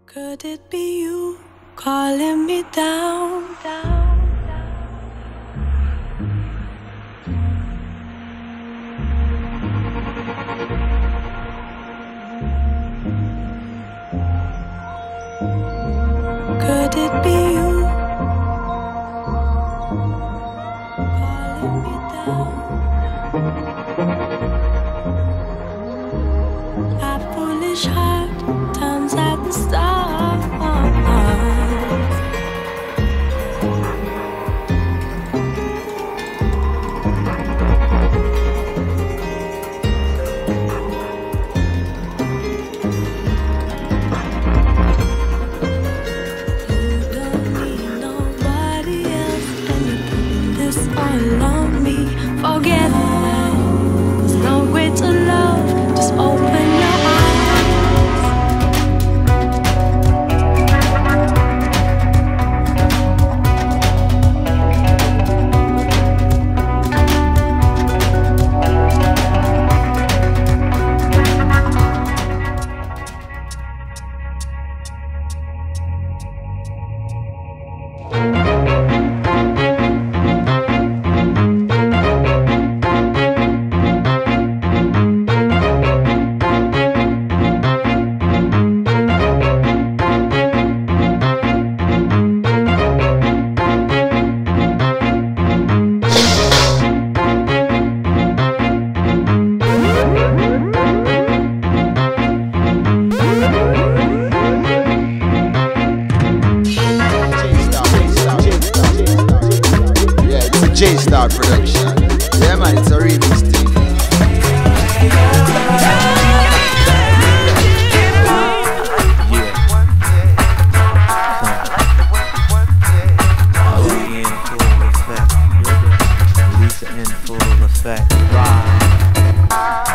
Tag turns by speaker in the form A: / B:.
A: Could it be you calling me down? Could it be you calling me down? My foolish heart turns at the stars. All on me, forget it. There's no way to love, just open your
B: J-Star production. Yeah man, it's a remix thing.
C: Lisa in full effect. Ride.